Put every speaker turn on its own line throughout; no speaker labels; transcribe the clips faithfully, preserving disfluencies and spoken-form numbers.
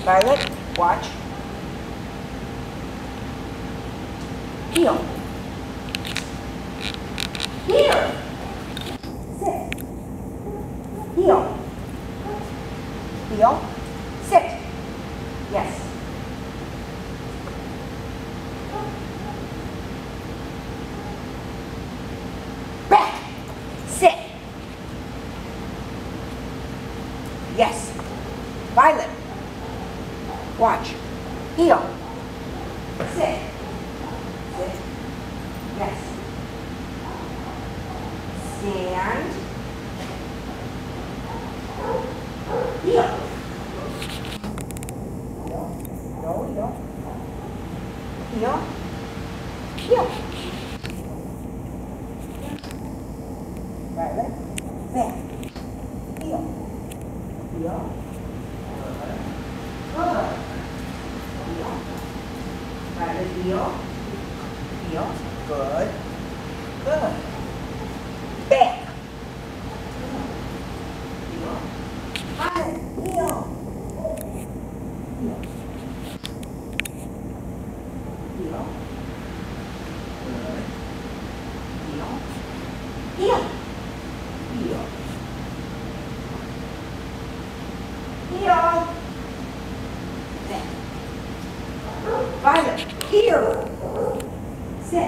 Violet, watch. Heel. Here. Sit. Heel. Heel. Sit. Yes. Back. Sit. Yes. Violet. Watch. Heel. Sit. Sit. Yes. Stand. Heel. Heel. No, heel. Heel. Heel. Violet. Back. Heel. Heel. Good. Heel. Violet, heel. Heel. Good. Good. Back. Heel. Violet, heel. Heel. Heel. Good. Heel. Heel. Heel. Heel. Back. Violet, here. Sit.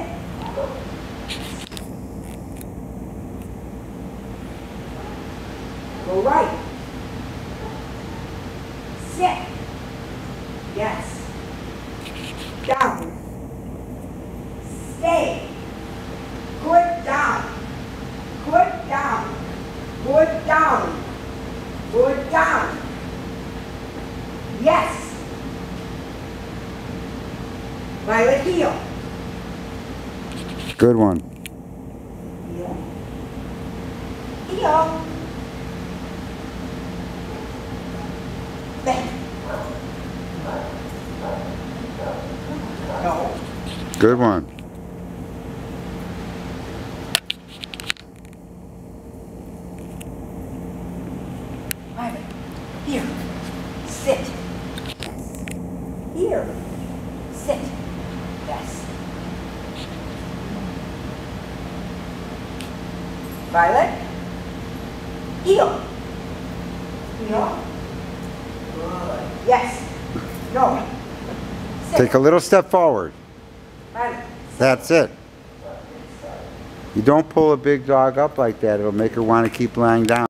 Go right. Sit. Yes. Down. Stay. Good down. Good down. Good down. Good down. Yes. Violet, heel.
Good one.
Heel. Heel. Back. No.
Good one.
Violet, here. Sit. Yes. Here. Sit. Yes. Violet, heel. Heel. Good. Yes. No. Sit.
Take a little step forward.
Violet.
That's it. You don't pull a big dog up like that. It'll make her want to keep lying down.